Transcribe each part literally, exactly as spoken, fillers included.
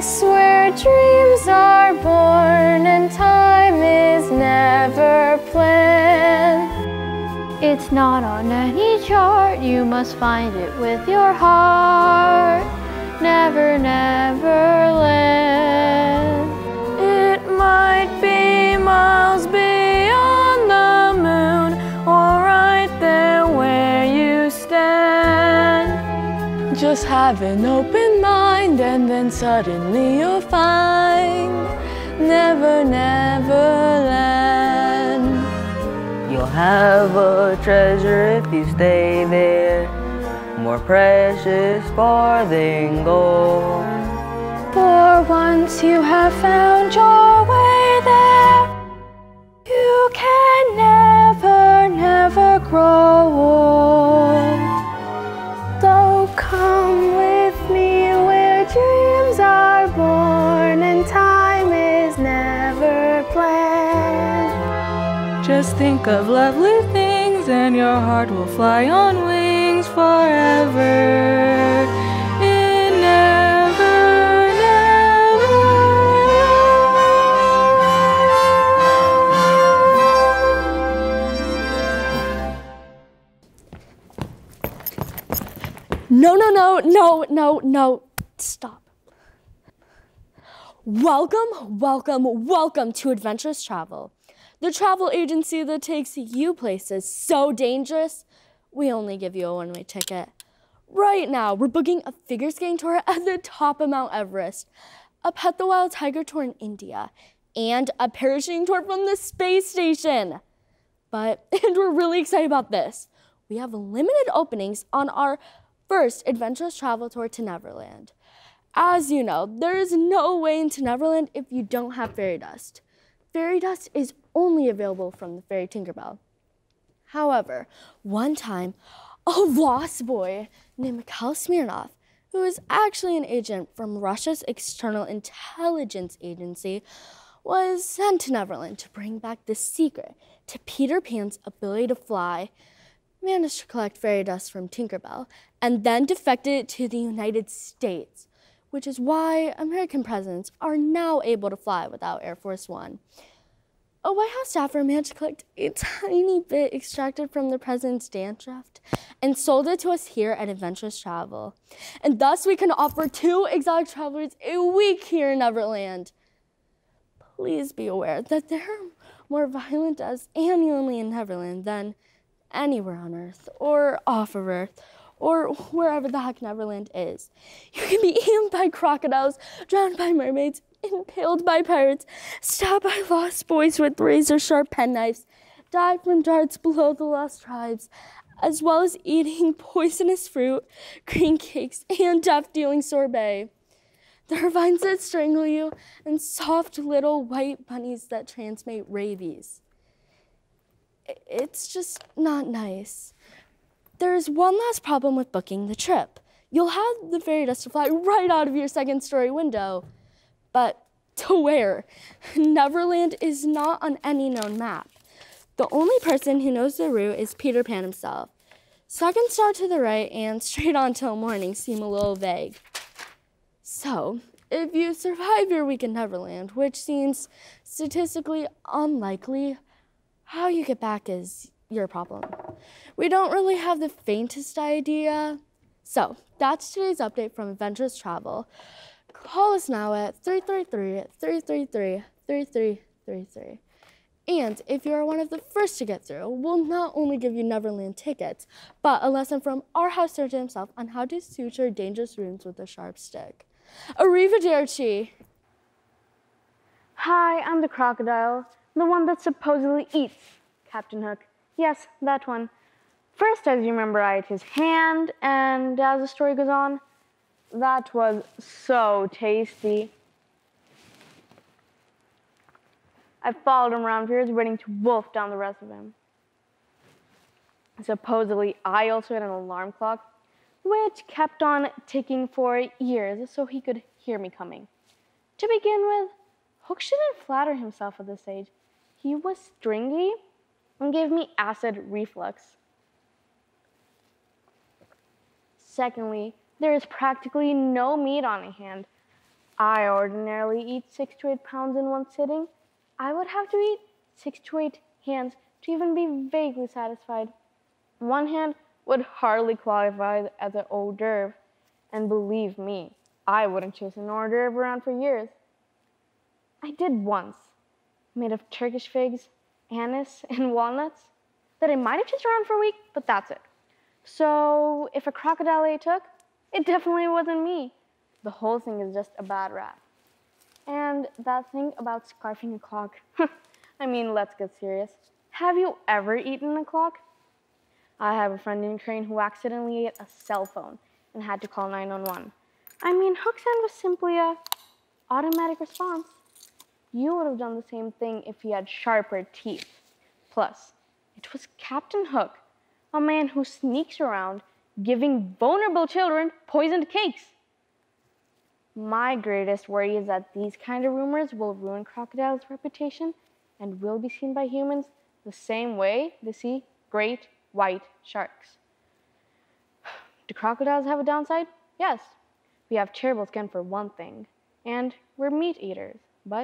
place where dreams are born and time is never planned. It's not on any chart, you must find it with your heart. Never, never land. It might be miles beyond the moon, or right there where you stand. Just have an open mind and then suddenly you'll find Never, never land. You'll have a treasure if you stay there, more precious far than gold. For once you have found your way there, you can never, never grow old. So come with me where dreams are born and time is never planned. Just think of lovely things and your heart will fly on wings forever. In never, never. No, no, no, no, no, no. Stop. Welcome, welcome, welcome to Adventurous Travel, the travel agency that takes you places so dangerous, we only give you a one-way ticket. Right now, we're booking a figure skating tour at the top of Mount Everest, a Pet the Wild Tiger tour in India, and a parachuting tour from the space station. But, and we're really excited about this, we have limited openings on our first adventurous travel tour to Neverland. As you know, there is no way into Neverland if you don't have fairy dust. Fairy dust is only available from the fairy Tinkerbell. However, one time, a lost boy named Mikhail Smirnov, who is actually an agent from Russia's External Intelligence Agency, was sent to Neverland to bring back the secret to Peter Pan's ability to fly, managed to collect fairy dust from Tinkerbell, and then defected it to the United States, which is why American presidents are now able to fly without Air Force One. A White House staffer managed to collect a tiny bit extracted from the president's dance draft and sold it to us here at Adventurous Travel. And thus we can offer two exotic travelers a week here in Neverland. Please be aware that there are more violent deaths annually in Neverland than anywhere on Earth or off of Earth, or wherever the heck Neverland is. You can be eaten by crocodiles, drowned by mermaids, impaled by pirates, stabbed by lost boys with razor-sharp penknives, died from darts below the lost tribes, as well as eating poisonous fruit, green cakes, and death-dealing sorbet. There are vines that strangle you, and soft little white bunnies that transmit rabies. It's just not nice. There's one last problem with booking the trip. You'll have the fairy dust to fly right out of your second story window. But to where? Neverland is not on any known map. The only person who knows the route is Peter Pan himself. Second star to the right and straight on till morning seem a little vague. So, if you survive your week in Neverland, which seems statistically unlikely, how you get back is your problem. We don't really have the faintest idea. So, that's today's update from Adventurous Travel. Call us now at three three three, three three three, three three three three. And if you are one of the first to get through, we'll not only give you Neverland tickets, but a lesson from our house surgeon himself on how to suture dangerous wounds with a sharp stick. Arrivederci! Hi, I'm the Crocodile, the one that supposedly eats Captain Hook. Yes, that one. First, as you remember, I ate his hand, and as the story goes on, that was so tasty. I followed him around here, waiting to wolf down the rest of him. Supposedly, I also had an alarm clock, which kept on ticking for years so he could hear me coming. To begin with, Hook shouldn't flatter himself at this age. He was stringy and gave me acid reflux. Secondly, there is practically no meat on a hand. I ordinarily eat six to eight pounds in one sitting, I would have to eat six to eight hands to even be vaguely satisfied. One hand would hardly qualify as an hors d'oeuvre, and believe me, I wouldn't chase an hors d'oeuvre around for years. I did once, made of Turkish figs, anise, and walnuts, that I might have chased around for a week, but that's it. So if a crocodile ate took, it definitely wasn't me. The whole thing is just a bad rap. And that thing about scarfing a clock, I mean, let's get serious. Have you ever eaten a clock? I have a friend in Ukraine who accidentally ate a cell phone and had to call nine one one. I mean, Hook's hand was simply a automatic response. You would have done the same thing if he had sharper teeth. Plus, it was Captain Hook, a man who sneaks around giving vulnerable children poisoned cakes. My greatest worry is that these kind of rumors will ruin Crocodile's reputation and will be seen by humans the same way they see great white sharks. Do crocodiles have a downside? Yes. We have terrible skin for one thing, and we're meat eaters, but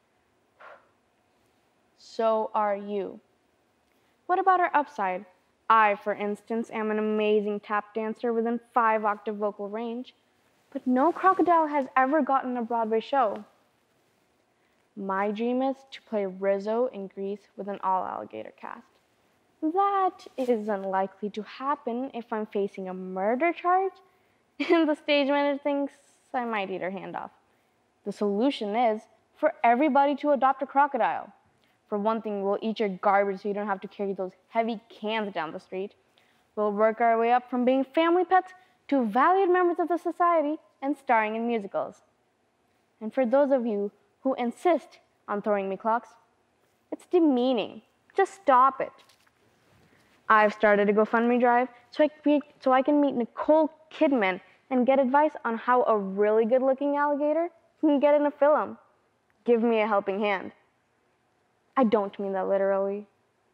so are you. What about our upside? I, for instance, am an amazing tap dancer within five octave vocal range, but no crocodile has ever gotten a Broadway show. My dream is to play Rizzo in Grease with an all-alligator cast. That is unlikely to happen if I'm facing a murder charge, and the stage manager thinks I might eat her hand off. The solution is for everybody to adopt a crocodile. For one thing, we'll eat your garbage so you don't have to carry those heavy cans down the street. We'll work our way up from being family pets to valued members of the society and starring in musicals. And for those of you who insist on throwing me clocks, it's demeaning. Just stop it. I've started a GoFundMe drive so I, so I can meet Nicole Kidman and get advice on how a really good-looking alligator can get in a film. Give me a helping hand. I don't mean that literally.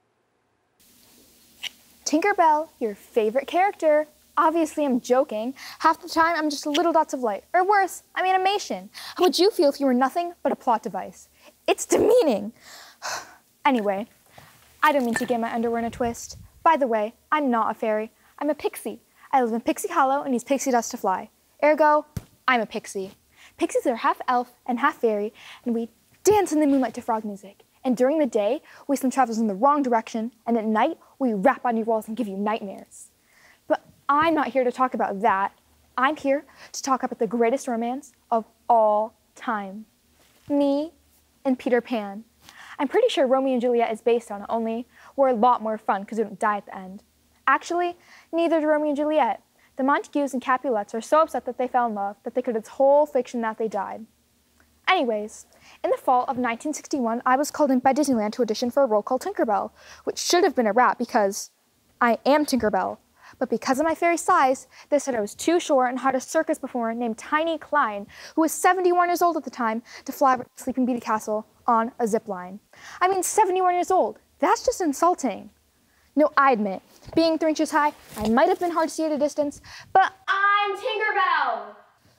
Tinkerbell, your favorite character. Obviously, I'm joking. Half the time, I'm just little dots of light. Or worse, I'm animation. How would you feel if you were nothing but a plot device? It's demeaning. Anyway, I don't mean to get my underwear in a twist. By the way, I'm not a fairy. I'm a pixie. I live in Pixie Hollow and use pixie dust to fly. Ergo, I'm a pixie. Pixies are half elf and half fairy, and we dance in the moonlight to frog music. And during the day, we send travelers in the wrong direction, and at night, we rap on your walls and give you nightmares. But I'm not here to talk about that. I'm here to talk about the greatest romance of all time. Me and Peter Pan. I'm pretty sure Romeo and Juliet is based on it, only we're a lot more fun because we don't die at the end. Actually, neither do Romeo and Juliet. The Montagues and Capulets are so upset that they fell in love that they created this whole fiction that they died. Anyways, in the fall of nineteen sixty-one, I was called in by Disneyland to audition for a role called Tinkerbell, which should have been a rap because I am Tinkerbell. But because of my fairy size, they said I was too short and hired a circus performer named Tiny Klein, who was seventy-one years old at the time, to fly over to Sleeping Beauty Castle on a zip line. I mean, seventy-one years old. That's just insulting. No, I admit, being three inches high, I might have been hard to see at a distance, but I'm Tinkerbell!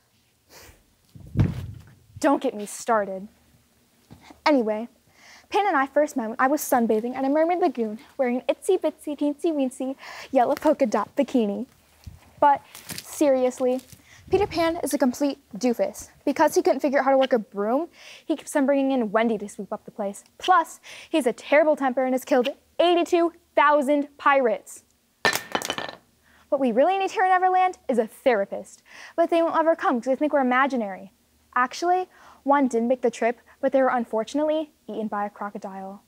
Don't get me started. Anyway, Pan and I first met when I was sunbathing at a mermaid lagoon wearing an itsy bitsy teensy weensy yellow polka dot bikini. But seriously, Peter Pan is a complete doofus. Because he couldn't figure out how to work a broom, he keeps on bringing in Wendy to sweep up the place. Plus, he has a terrible temper and has killed eighty-two thousand pirates. What we really need here in Neverland is a therapist, but they won't ever come because they think we're imaginary. Actually, one did make the trip, but they were unfortunately eaten by a crocodile.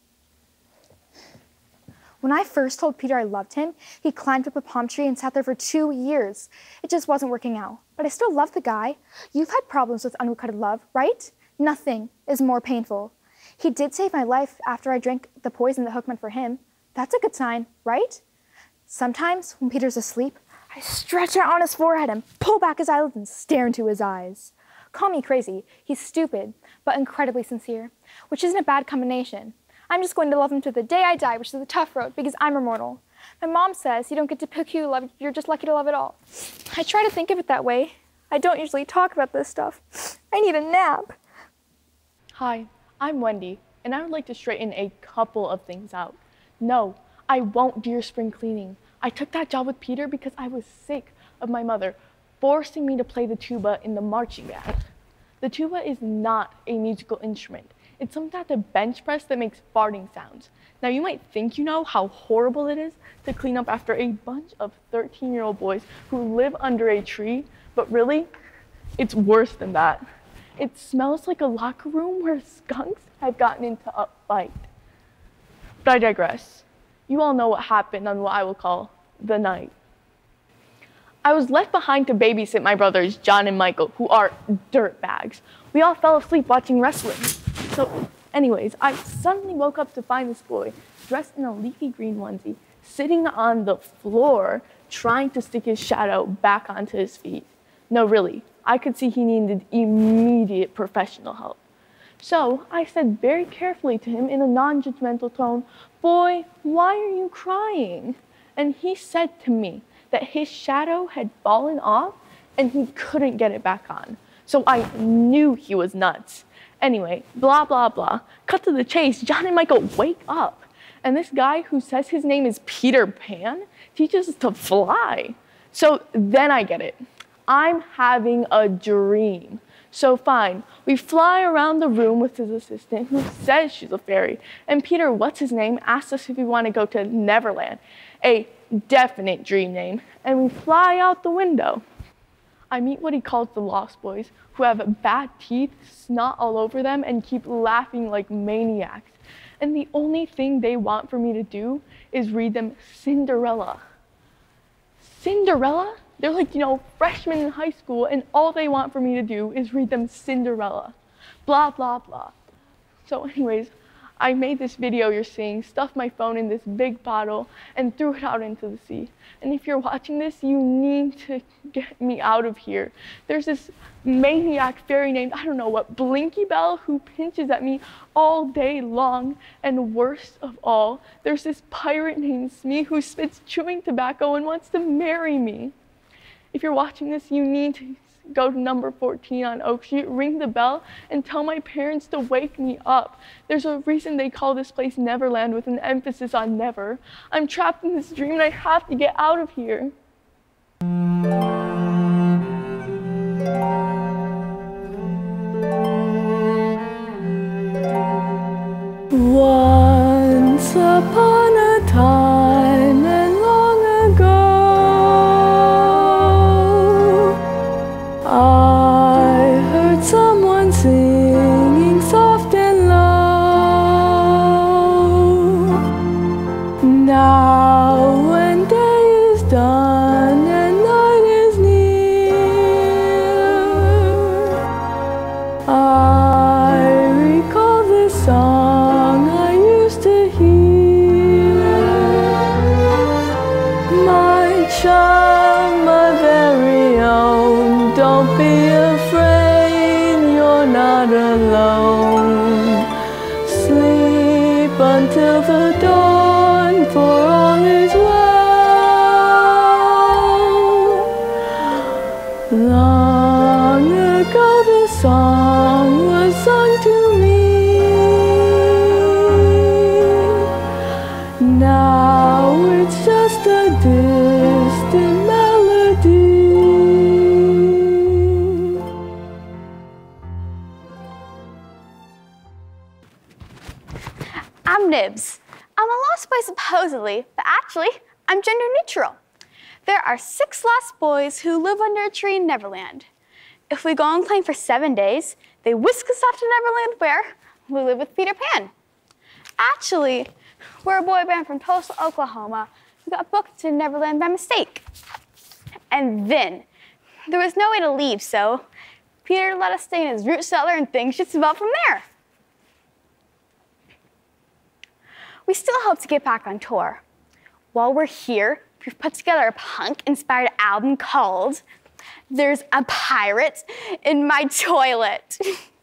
When I first told Peter I loved him, he climbed up a palm tree and sat there for two years. It just wasn't working out. But I still love the guy. You've had problems with unrequited love, right? Nothing is more painful. He did save my life after I drank the poison that Hook meant for him. That's a good sign, right? Sometimes, when Peter's asleep, I stretch out on his forehead and pull back his eyelids and stare into his eyes. Call me crazy. He's stupid, but incredibly sincere, which isn't a bad combination. I'm just going to love him to the day I die, which is a tough road because I'm immortal. My mom says you don't get to pick who you love, you're just lucky to love it all. I try to think of it that way. I don't usually talk about this stuff. I need a nap. Hi, I'm Wendy, and I would like to straighten a couple of things out. No, I won't do your spring cleaning. I took that job with Peter because I was sick of my mother forcing me to play the tuba in the marching band. The tuba is not a musical instrument. It's something at the bench press that makes farting sounds. Now you might think you know how horrible it is to clean up after a bunch of thirteen-year-old boys who live under a tree, but really, it's worse than that. It smells like a locker room where skunks have gotten into a fight. But I digress. You all know what happened on what I will call the night. I was left behind to babysit my brothers, John and Michael, who are dirtbags. We all fell asleep watching wrestling. So anyways, I suddenly woke up to find this boy dressed in a leafy green onesie, sitting on the floor, trying to stick his shadow back onto his feet. No, really, I could see he needed immediate professional help. So I said very carefully to him in a non-judgmental tone, "Boy, why are you crying?" And he said to me that his shadow had fallen off and he couldn't get it back on. So I knew he was nuts. Anyway, blah, blah, blah. Cut to the chase, John and Michael wake up. And this guy who says his name is Peter Pan teaches us to fly. So then I get it. I'm having a dream. So fine, we fly around the room with his assistant who says she's a fairy. And Peter, what's his name, asks us if we want to go to Neverland, a definite dream name. And we fly out the window. I meet what he calls the Lost Boys, who have bad teeth, snot all over them, and keep laughing like maniacs. And the only thing they want for me to do is read them Cinderella. Cinderella? They're like, you know, freshmen in high school, and all they want for me to do is read them Cinderella. Blah, blah, blah. So anyways, I made this video you're seeing, stuffed my phone in this big bottle, and threw it out into the sea. And if you're watching this, you need to get me out of here. There's this maniac fairy named, I don't know what, Blinky Bell, who pinches at me all day long. And worst of all, there's this pirate named Smee who spits chewing tobacco and wants to marry me. If you're watching this, you need to go to number fourteen on Oak Street, ring the bell, and tell my parents to wake me up. There's a reason they call this place Neverland with an emphasis on never. I'm trapped in this dream and I have to get out of here. Once upon a time and long ago, I heard someone singing soft and low. Now when day is done and night is near, I recall this song I used to hear. My child, my very own, don't be afraid, you're not alone. Sleep until the dawn, for all is well. Long ago this song was sung to me. Now it's just a distant melody. I'm Nibs. I'm a lost boy supposedly, but actually, I'm gender neutral. There are six lost boys who live under a tree in Neverland. If we go on claim for seven days, they whisk us off to Neverland where we live with Peter Pan. Actually, we're a boy band from Tulsa, Oklahoma, who got booked to Neverland by mistake. And then, there was no way to leave, so Peter let us stay in his root cellar and things just evolved from there. We still hope to get back on tour. While we're here, we've put together a punk-inspired album called There's a Pirate in My Toilet.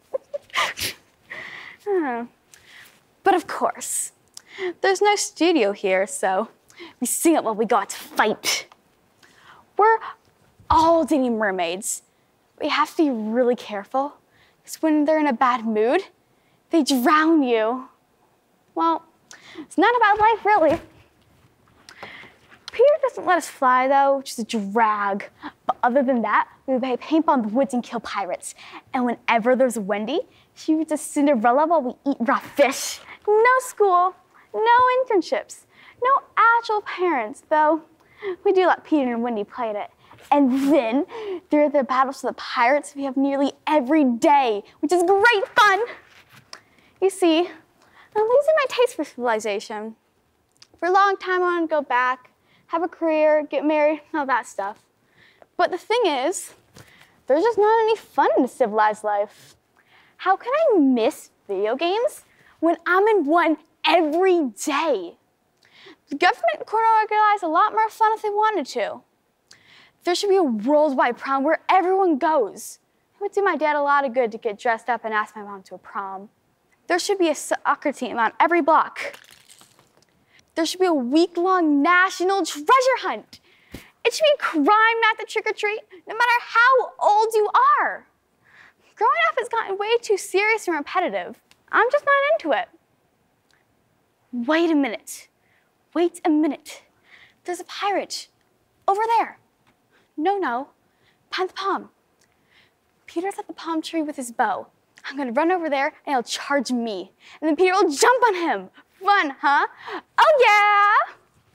Oh. But of course, there's no studio here, so we sing it while we go out to fight. We're all dating mermaids, But you have to be really careful, because when they're in a bad mood, they drown you. Well, it's not about life, really. Peter doesn't let us fly, though, which is a drag. But other than that, we play paintball in the woods and kill pirates. And whenever there's Wendy, she reads a Cinderella while we eat raw fish. No school, no internships, no actual parents, though we do let Peter and Wendy play at it. And then there are the battles with the pirates we have nearly every day, which is great fun. You see, I'm losing my taste for civilization. For a long time, I want to go back, have a career, get married, all that stuff. But the thing is, there's just not any fun in a civilized life. How can I miss video games when I'm in one every day? The government could organize a lot more fun if they wanted to. There should be a worldwide prom where everyone goes. It would do my dad a lot of good to get dressed up and ask my mom to a prom. There should be a soccer team on every block. There should be a week-long national treasure hunt. It should be crime not to trick-or-treat, no matter how old you are. Growing up has gotten way too serious and repetitive. I'm just not into it. Wait a minute. Wait a minute. There's a pirate over there. No, no, behind the palm. Peter's at the palm tree with his bow. I'm gonna run over there and he'll charge me. And then Peter will jump on him. Fun, huh? Oh yeah!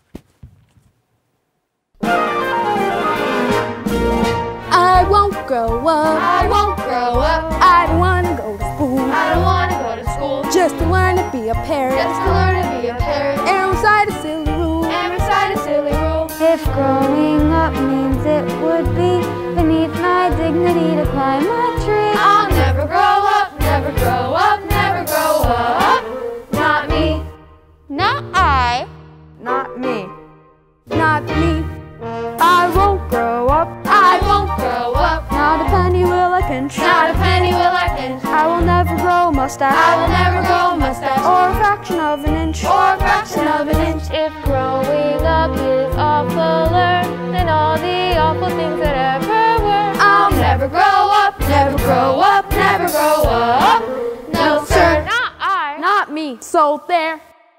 I won't grow up. I won't grow up. I don't wanna go to school. I don't wanna go to school. Just to learn to be a parent. Just to learn to be a parent. And recite a silly rule. And recite a silly rule. If growing up means it would be beneath my dignity to climb a tree, I'll never grow up, never grow up, never grow up. Not me. not I. Not me. Not me. I won't grow up. I won't grow up. Not a penny will I pinch. Not a penny will I pinch. I will never grow a mustache. I will never grow a mustache. Or a fraction of an inch. Or a fraction of an inch. If growing up is awfuler than all the awful things that ever were, I'll never grow up, never grow up, never grow up. No, sir. not I. Not me. So there.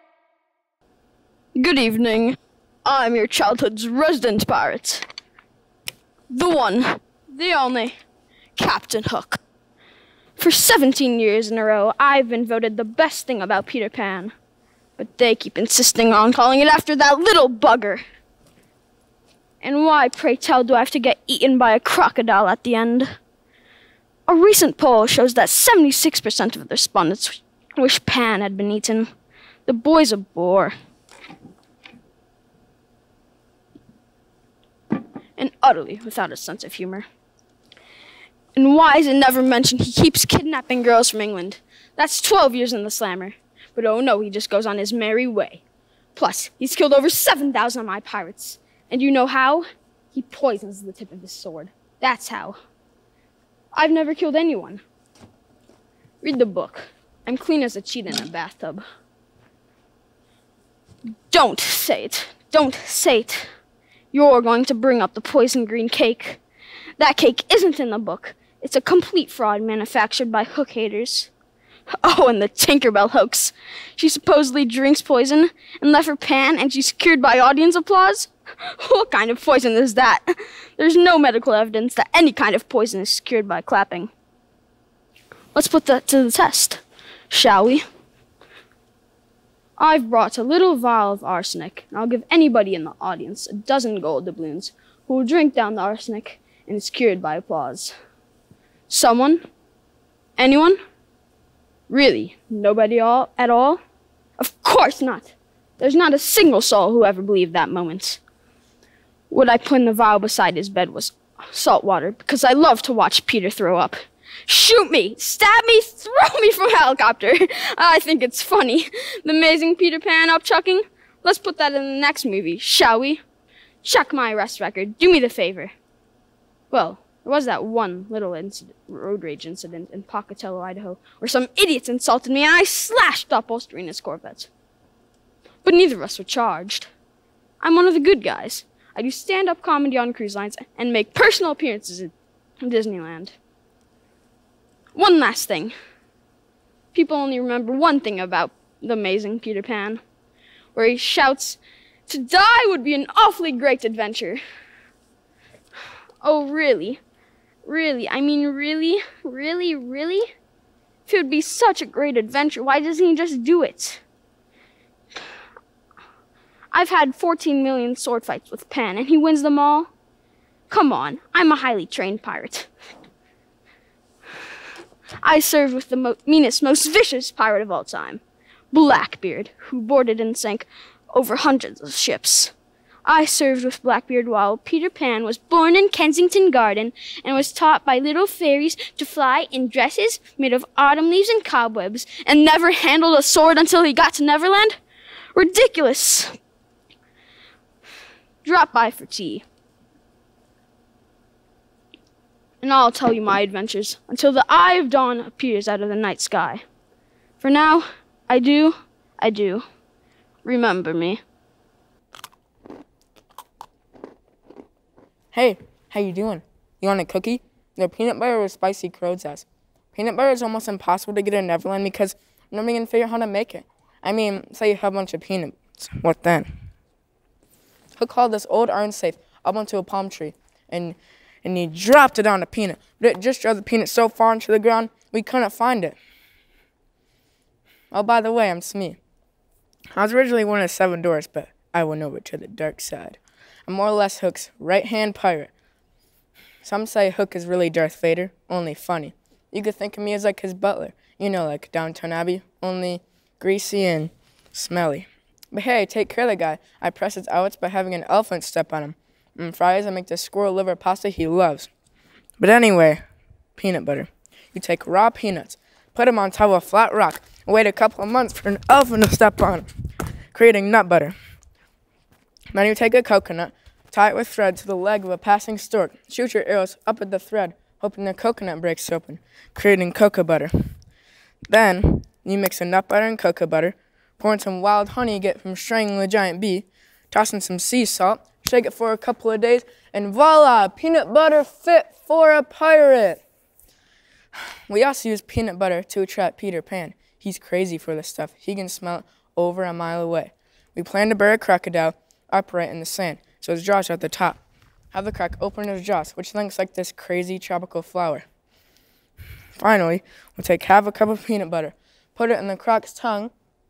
Good evening. I'm your childhood's resident pirate. The one, the only, Captain Hook. For seventeen years in a row, I've been voted the best thing about Peter Pan. But they keep insisting on calling it after that little bugger. And why, pray tell, do I have to get eaten by a crocodile at the end? A recent poll shows that seventy-six percent of the respondents wish Pan had been eaten. The boy's a bore. And utterly without a sense of humor. And why is it never mentioned he keeps kidnapping girls from England? That's twelve years in the slammer. But oh no, he just goes on his merry way. Plus, he's killed over seven thousand of my pirates. And you know how? He poisons the tip of his sword. That's how. I've never killed anyone. Read the book. I'm clean as a cheetah in a bathtub. Don't say it. Don't say it. You're going to bring up the poison green cake. That cake isn't in the book. It's a complete fraud manufactured by hook haters. Oh, and the Tinkerbell hoax. She supposedly drinks poison and left her Pan and she's cured by audience applause? What kind of poison is that? There's no medical evidence that any kind of poison is cured by clapping. Let's put that to the test, shall we? I've brought a little vial of arsenic, and I'll give anybody in the audience a dozen gold doubloons who will drink down the arsenic and is cured by applause. Someone? Anyone? Really? Nobody all at all? Of course not. There's not a single soul who ever believed that moment. What I put in the vial beside his bed was salt water, because I love to watch Peter throw up. Shoot me, stab me, throw me from a helicopter. I think it's funny. The amazing Peter Pan upchucking. Let's put that in the next movie, shall we? Check my arrest record. Do me the favor. Well, there was that one little incident, road rage incident in Pocatello, Idaho, where some idiots insulted me and I slashed the upholstery in his Corvette. But neither of us were charged. I'm one of the good guys. I do stand-up comedy on cruise lines and make personal appearances at Disneyland. One last thing. People only remember one thing about the amazing Peter Pan, where he shouts, "To die would be an awfully great adventure." Oh, really? Really? I mean, really? Really? Really? If it would be such a great adventure, why doesn't he just do it? I've had fourteen million sword fights with Pan, and he wins them all? Come on, I'm a highly trained pirate. I served with the mo meanest, most vicious pirate of all time, Blackbeard, who boarded and sank over hundreds of ships. I served with Blackbeard while Peter Pan was born in Kensington Garden and was taught by little fairies to fly in dresses made of autumn leaves and cobwebs and never handled a sword until he got to Neverland? Ridiculous. Drop by for tea, and I'll tell you my adventures until the eye of dawn appears out of the night sky. For now, I do, I do. Remember me. Hey, how you doing? You want a cookie? No peanut butter or spicy crow's ass. Peanut butter is almost impossible to get in Neverland because nobody can figure out how to make it. I mean, say you have a bunch of peanuts. What then? Hook hauled this old iron safe up onto a palm tree, and and he dropped it on a peanut. But it just drove the peanut so far into the ground, we couldn't find it. Oh, by the way, I'm Smee. I was originally one of the seven doors, but I went over to the dark side. I'm more or less Hook's right-hand pirate. Some say Hook is really Darth Vader, only funny. You could think of me as like his butler. You know, like Downton Abbey, only greasy and smelly. But hey, I take care of the guy. I press his outlets by having an elephant step on him. On Fridays, I make the squirrel liver pasta he loves. But anyway, peanut butter. You take raw peanuts, put them on top of a flat rock, and wait a couple of months for an elephant to step on them, creating nut butter. Then you take a coconut, tie it with thread to the leg of a passing stork, shoot your arrows up at the thread, hoping the coconut breaks open, creating cocoa butter. Then, you mix a nut butter and cocoa butter, pour in some wild honey you get from strangling a giant bee, toss in some sea salt, shake it for a couple of days, and voila, peanut butter fit for a pirate. We also use peanut butter to attract Peter Pan. He's crazy for this stuff. He can smell it over a mile away. We plan to bury a crocodile upright in the sand, so his jaws are at the top. Have the croc open his jaws, which looks like this crazy tropical flower. Finally, we'll take half a cup of peanut butter, put it in the croc's tongue,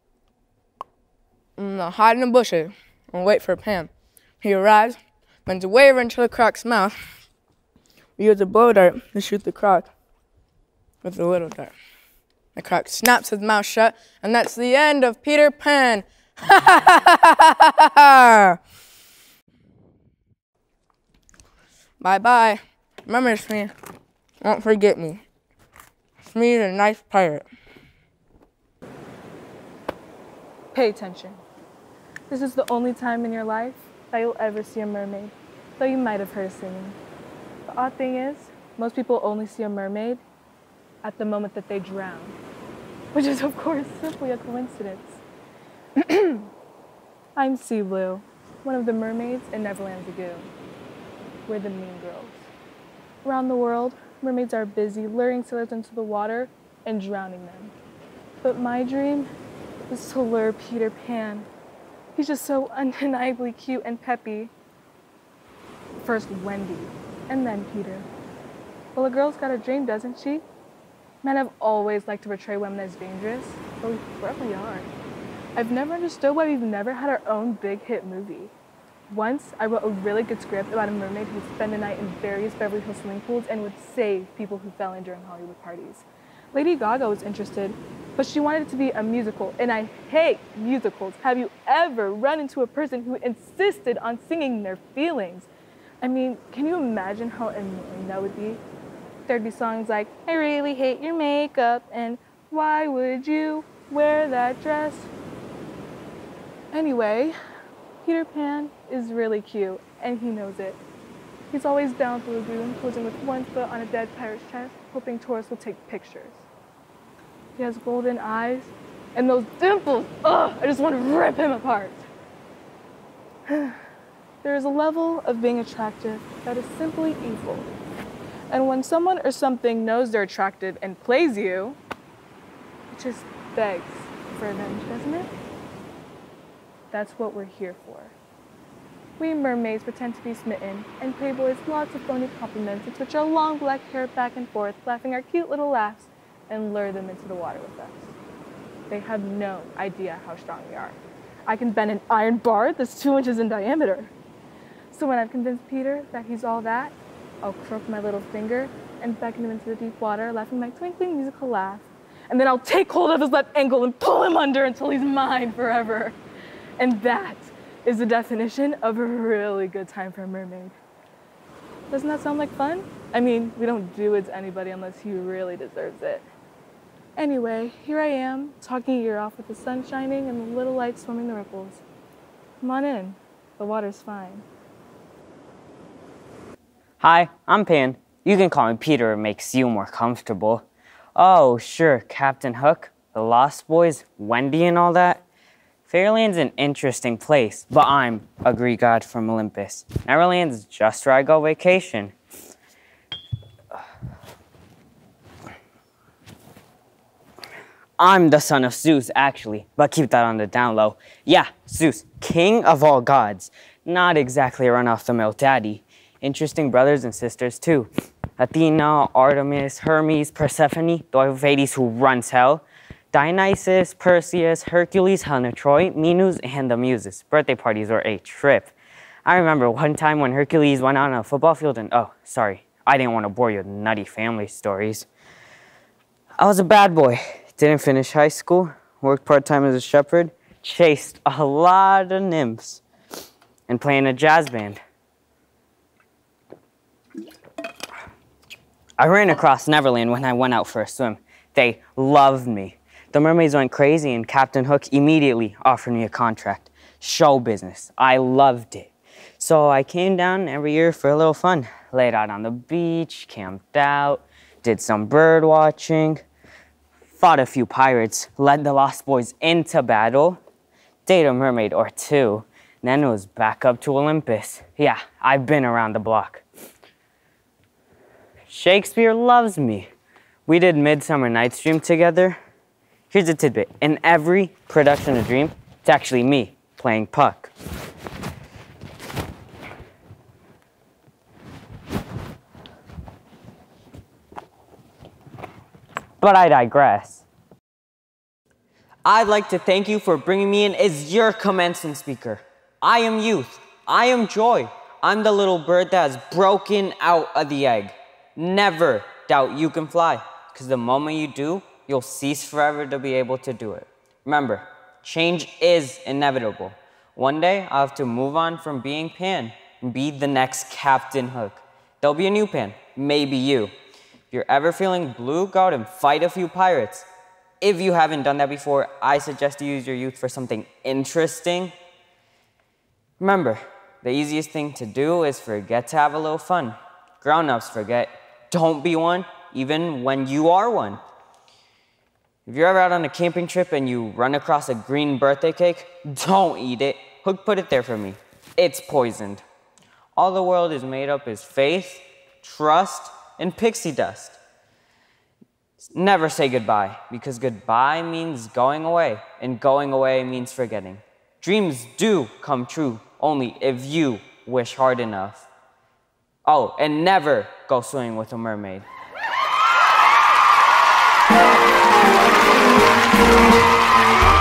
and hide in the bushes, and wait for Pan. He arrives, bends way over into the croc's mouth. We use a blow dart to shoot the croc with the little dart. The croc snaps his mouth shut, and that's the end of Peter Pan. Ha ha ha ha ha ha! Bye bye. Remember, Smee, don't forget me. Smee's a nice pirate. Pay attention. This is the only time in your life that you'll ever see a mermaid, though you might have heard her singing. The odd thing is, most people only see a mermaid at the moment that they drown, which is of course simply a coincidence. I'm Seablue, one of the mermaids in Neverland Lagoon. We're the mean girls. Around the world, mermaids are busy luring sailors into the water and drowning them. But my dream is to lure Peter Pan. He's just so undeniably cute and peppy. First Wendy, and then Peter. Well, a girl's got a dream, doesn't she? Men have always liked to portray women as dangerous, but we probably are. I've never understood why we've never had our own big hit movie. Once, I wrote a really good script about a mermaid who would spend the night in various Beverly Hills swimming pools and would save people who fell in during Hollywood parties. Lady Gaga was interested, but she wanted it to be a musical, and I hate musicals. Have you ever run into a person who insisted on singing their feelings? I mean, can you imagine how annoying that would be? There'd be songs like, I really hate your makeup, and why would you wear that dress? Anyway, Peter Pan is really cute, and he knows it. He's always down at the lagoon, posing with one foot on a dead pirate's chest, hoping tourists will take pictures. He has golden eyes, and those dimples, ugh, I just want to rip him apart. There is a level of being attractive that is simply evil. And when someone or something knows they're attractive and plays you, it just begs for revenge, doesn't it? That's what we're here for. We mermaids pretend to be smitten and pay boys lots of phony compliments and twitch our long black hair back and forth, laughing our cute little laughs, and lure them into the water with us. They have no idea how strong we are. I can bend an iron bar that's two inches in diameter. So when I've convinced Peter that he's all that, I'll croak my little finger and beckon him into the deep water, laughing my twinkling musical laugh. And then I'll take hold of his left ankle and pull him under until he's mine forever. And that is the definition of a really good time for a mermaid. Doesn't that sound like fun? I mean, we don't do it to anybody unless he really deserves it. Anyway, here I am, talking your ear off with the sun shining and the little light swimming the ripples. Come on in, the water's fine. Hi, I'm Pan. You can call me Peter, it makes you more comfortable. Oh, sure, Captain Hook, the Lost Boys, Wendy and all that. Fairyland's an interesting place, but I'm a Greek god from Olympus. Neverland's just where I go vacation. I'm the son of Zeus, actually, but keep that on the down low. Yeah, Zeus, king of all gods. Not exactly a run-off-the-mill daddy. Interesting brothers and sisters, too. Athena, Artemis, Hermes, Persephone, the Hades who runs hell. Dionysus, Perseus, Hercules, Helen of Troy, Minos, and the Muses. Birthday parties were a trip. I remember one time when Hercules went out on a football field and, oh, sorry, I didn't want to bore you with nutty family stories. I was a bad boy. Didn't finish high school, worked part-time as a shepherd, chased a lot of nymphs, and played in a jazz band. I ran across Neverland when I went out for a swim. They loved me. The mermaids went crazy and Captain Hook immediately offered me a contract. Show business. I loved it. So I came down every year for a little fun. Laid out on the beach, camped out, did some bird watching, fought a few pirates, led the Lost Boys into battle, dated a mermaid or two, then it was back up to Olympus. Yeah, I've been around the block. Shakespeare loves me. We did Midsummer Night's Dream together. Here's a tidbit. In every production of Dream, it's actually me playing Puck. But I digress. I'd like to thank you for bringing me in as your commencement speaker. I am youth. I am joy. I'm the little bird that has broken out of the egg. Never doubt you can fly, because the moment you do, you'll cease forever to be able to do it. Remember, change is inevitable. One day, I'll have to move on from being Pan and be the next Captain Hook. There'll be a new Pan, maybe you. If you're ever feeling blue, go out and fight a few pirates. If you haven't done that before, I suggest you use your youth for something interesting. Remember, the easiest thing to do is forget to have a little fun. Grown-ups forget, don't be one, even when you are one. If you're ever out on a camping trip and you run across a green birthday cake, don't eat it. Hook put it there for me. It's poisoned. All the world is made up is faith, trust, and pixie dust. Never say goodbye, because goodbye means going away, and going away means forgetting. Dreams do come true only if you wish hard enough. Oh, and never go swimming with a mermaid. Thank you.